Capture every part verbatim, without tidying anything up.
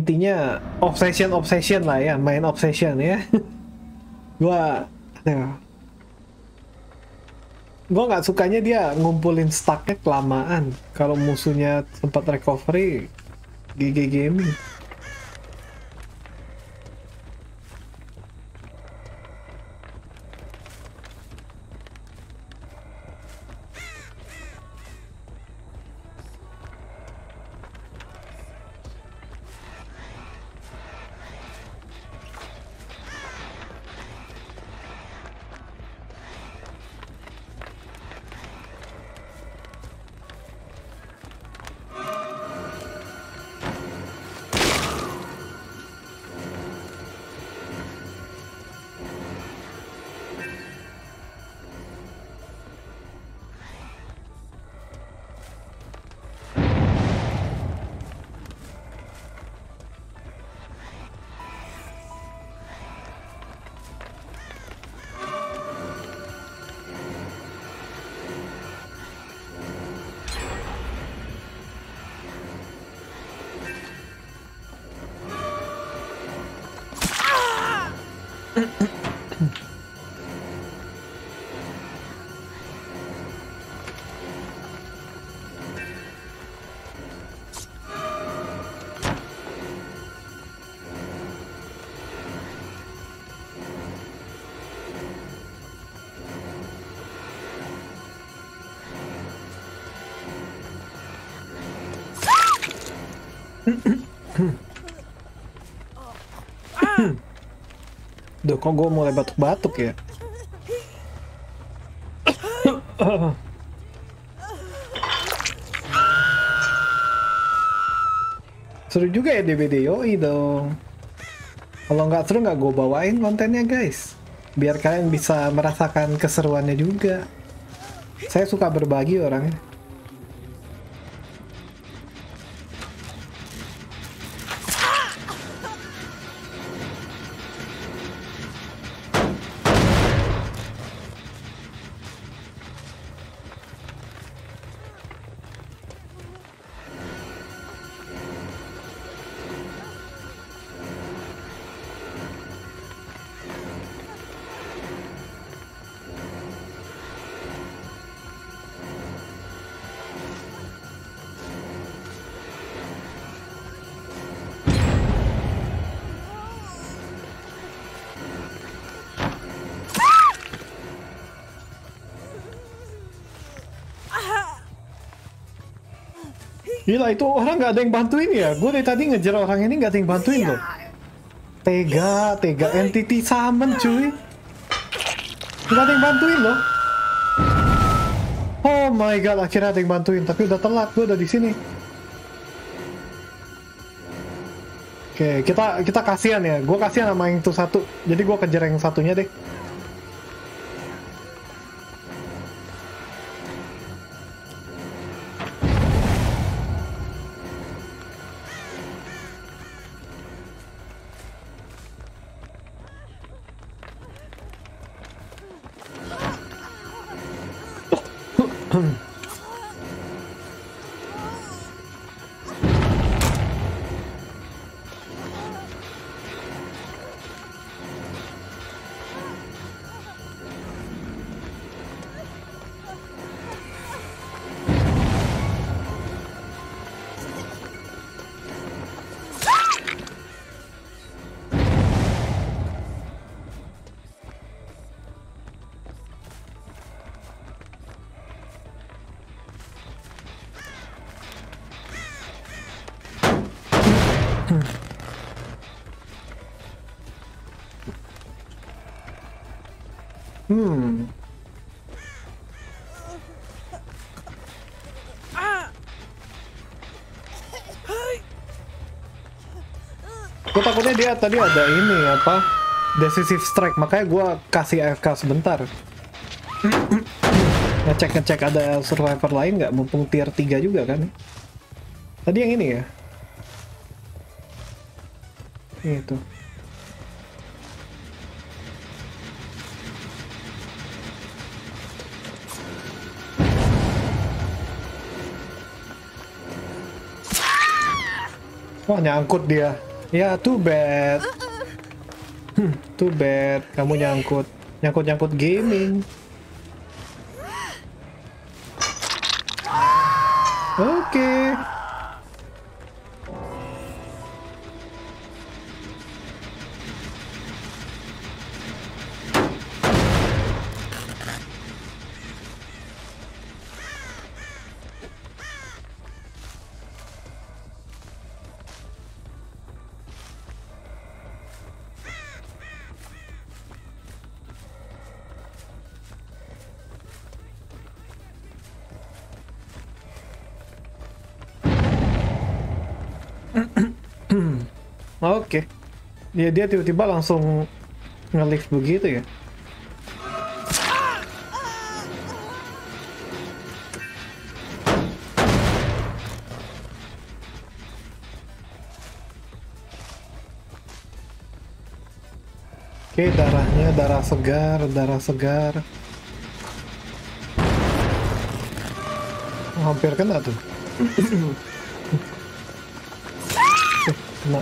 intinya obsession obsession lah ya, main obsession ya. Gua aduh. Gua nggak sukanya dia ngumpulin stacknya kelamaan. Kalau musuhnya sempat recovery, G G gaming. Duh, kok gue mulai batuk-batuk ya? Seru juga ya D B D, yoi dong. Kalau nggak seru nggak gue bawain kontennya guys, biar kalian bisa merasakan keseruannya juga. Saya suka berbagi orangnya. Gila, itu orang nggak ada yang bantuin ya? Gue dari tadi ngejar orang ini nggak ada yang bantuin loh. Tega, tega entity summon cuy. Nggak ada yang bantuin loh. Oh my god, akhirnya ada yang bantuin. Tapi udah telat, gue udah di sini. Oke, kita kita kasihan ya. Gue kasihan sama yang itu satu. Jadi gue kejar yang satunya deh. Hmm. Gue takutnya dia tadi ada ini apa decisive strike, makanya gue kasih A F K sebentar. Ngecek ngecek ada survivor lain nggak, mumpung tier tiga juga kan. Tadi yang ini ya. Itu. Wah, nyangkut dia. Ya, too bad. Hmm, too bad. Kamu nyangkut. Nyangkut-nyangkut gaming. Oke. Okay. Oke, okay. Ya dia tiba-tiba langsung nge-lift begitu ya. Oke, okay, darahnya darah segar, darah segar. Oh, hampir kena tuh. eh, kena.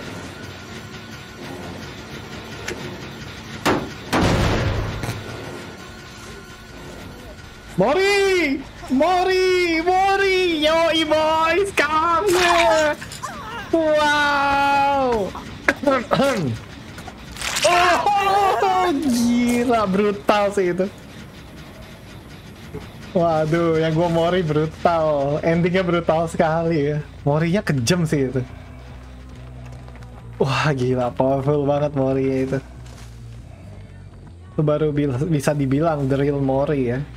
Mori! Mori! Mori! Yoi boys! Come here! Wow! Oh, gila, brutal sih itu. Waduh, yang gua Mori brutal. Endingnya brutal sekali ya. Morinya kejam sih itu. Wah, gila, powerful banget Mori itu. Itu baru bisa dibilang the real Mori ya.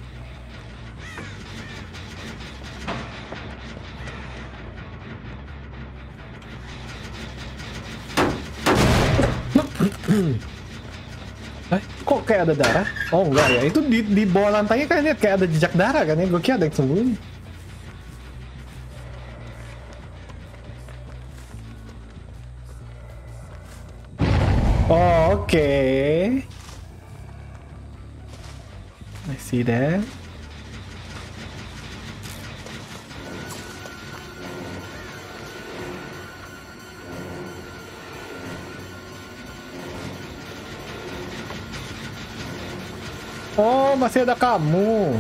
Eh, kok kayak ada darah? Oh enggak ya, itu di, di bawah lantainya kan lihat kayak ada jejak darah kan ya, gue kira ada yang sembunyi. Oh, oke. Okay. I see that. Oh, masih ada kamu.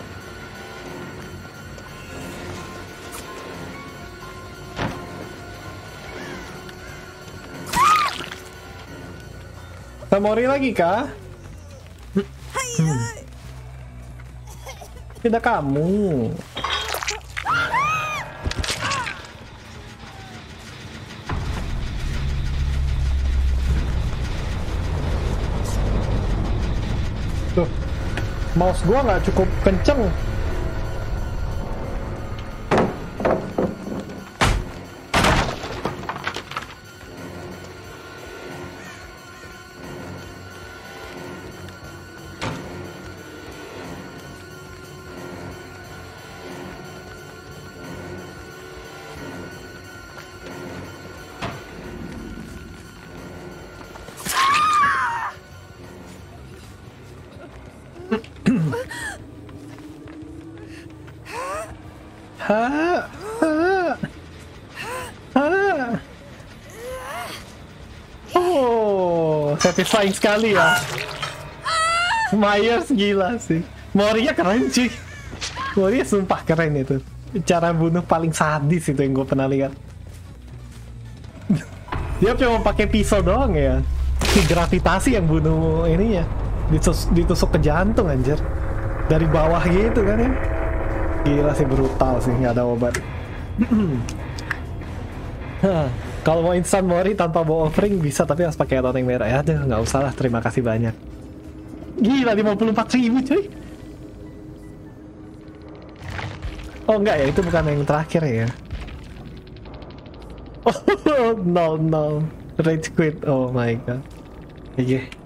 Mori lagi kah? Hmm. Tidak kamu. Tuh, mouse gua nggak cukup kenceng. Ha, ha, ha. Oh, satisfying sekali ya. Myers gila sih. Morinya keren sih. Morinya sumpah keren itu. Cara bunuh paling sadis itu yang gue pernah lihat. Dia cuma pakai pisau doang ya. Si gravitasi yang bunuh ininya. Ditus ditusuk ke jantung anjir. Dari bawah gitu kan ya. Gila sih, brutal sih, nggak ada obat. Kalau mau instan Mori tanpa bawa offering bisa, tapi harus pakai toning merah. Ya aduh, nggak usah lah, terima kasih banyak. Gila, lima puluh empat ribu cuy. Oh enggak ya, itu bukan yang terakhir ya. Oh no no, rage quit, oh my god. Iya.